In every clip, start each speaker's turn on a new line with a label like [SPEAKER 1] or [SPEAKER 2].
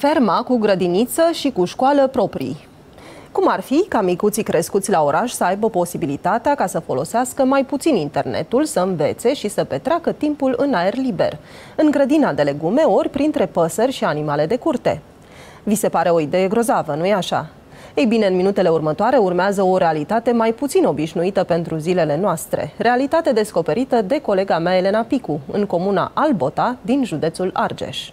[SPEAKER 1] ferma cu grădiniță și cu școală proprii. Cum ar fi ca micuții crescuți la oraș să aibă posibilitatea ca să folosească mai puțin internetul, să învețe și să petreacă timpul în aer liber, în grădina de legume ori printre păsări și animale de curte. Vi se pare o idee grozavă, nu-i așa? Ei bine, în minutele următoare urmează o realitate mai puțin obișnuită pentru zilele noastre. Realitate descoperită de colega mea Elena Picu, în comuna Albota, din județul Argeș.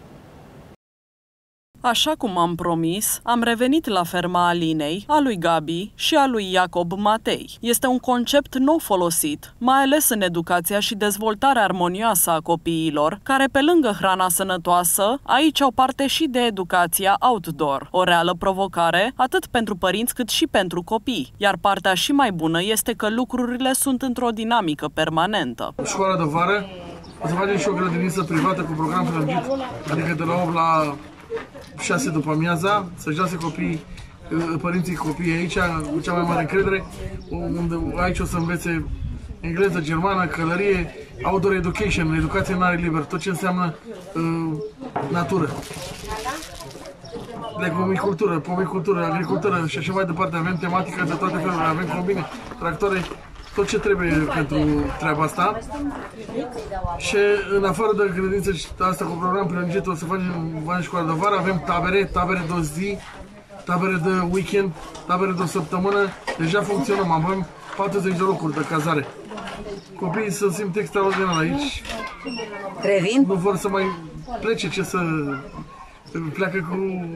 [SPEAKER 2] Așa cum am promis, am revenit la ferma Alinei, a lui Gabi și a lui Iacob Matei. Este un concept nou folosit, mai ales în educația și dezvoltarea armonioasă a copiilor, care pe lângă hrana sănătoasă, aici au parte și de educația outdoor. O reală provocare, atât pentru părinți cât și pentru copii. Iar partea și mai bună este că lucrurile sunt într-o dinamică permanentă.
[SPEAKER 3] Școala de vară, o să facem și o grădiniță privată cu program prelungit, adică de la 8 la 6 după amiaza, să-și lase părinții copiii aici, cu cea mai mare încredere, unde aici o să învețe engleză, germană, călărie, outdoor education, educație în aer liber, tot ce înseamnă natură. Legumicultură, pomicultură, agricultură și așa mai departe. Avem tematică de toate felurile, avem combine, tractoare, tot ce trebuie pentru treaba asta. Și în afară de grădiniță și asta cu program prelungit, o să facem școală de vară, avem tabere de o zi, tabere de weekend, tabere de o săptămână. Deja funcționăm, avem 40 de locuri de cazare. Copiii se simt extraordinar aici.
[SPEAKER 4] Revin?
[SPEAKER 3] Nu vor să mai plece, ce să pleacă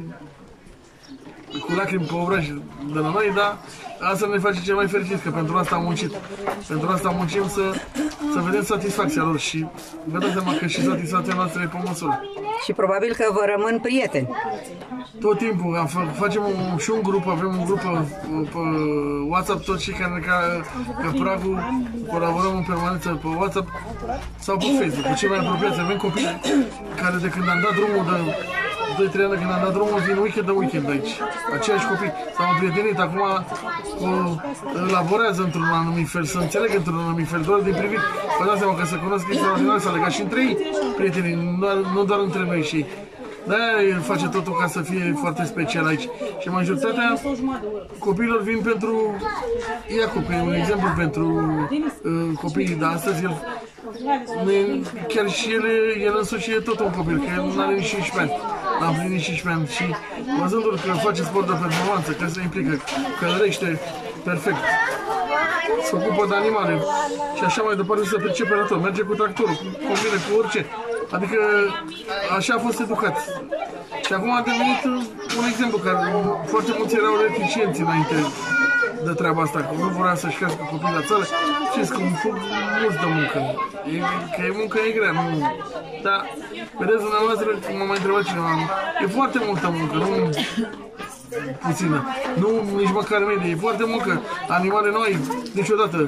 [SPEAKER 3] cu lacrimi pe obraj de la noi, dar asta ne face cel mai fericit, că pentru asta am muncit. Pentru asta muncim să vedem satisfacția lor și vă dați seama că și satisfacția noastră e pe măsură.
[SPEAKER 4] Și probabil că vă rămân prieteni.
[SPEAKER 3] Tot timpul facem și un grup, avem un grup pe WhatsApp, tot cei care pe pragul colaborăm în permanență pe WhatsApp sau pe Facebook, cu cei mai apropiați. Avem copii care de când am dat drumul de 2-3 ani, când am dat drumul, vin weekend aici. Aceiași copii s-au împrietenit, acum elaborează într-un anumit fel, să înțeleg într-un anumit fel, doar din privit. Vă dați seama că să cunosc extraordinar, să legat și între ei prietenii, nu doar între noi și ei. De-aia face totul ca să fie foarte special aici. Și majoritatea copiilor vin pentru Iacob, e un exemplu pentru copiii de astăzi. Chiar și el însuși e tot un copil, că el nu are nici 15 ani. Am plinit 15 ani și văzându-l că face sport de performanță, că se implică, că rărește perfect, se ocupă de animale și așa mai departe, se pricepe la tot, merge cu tractorul, combine cu orice. Adică așa a fost educat. Și acum a devenit un exemplu, care foarte mulți erau reticenți înainte de treaba asta, că nu voia să-și crească copii la țară. Știți că mulți de muncă, că e muncă e grea, nu... Dar, vedeți, dumneavoastră, cum m-a mai întrebat cineva, e foarte multă muncă, nu puțină, nu nici măcar medie, e foarte muncă. Animale nu ai niciodată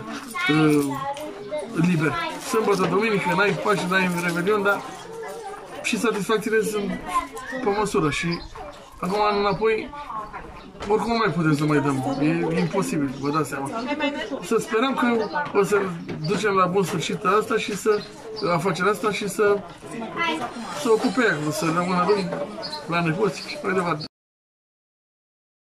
[SPEAKER 3] liber. Sâmbătă, duminică, n-ai Paște, n-ai Revelion, dar și satisfacțiile sunt pe măsură și acum înapoi oricum nu mai putem să mai dăm. E imposibil, vă dați seama. Să sperăm că o să ducem la bun sfârșit asta și afacerea asta și să ocupe ea, să rămână la nepoți și mai departe.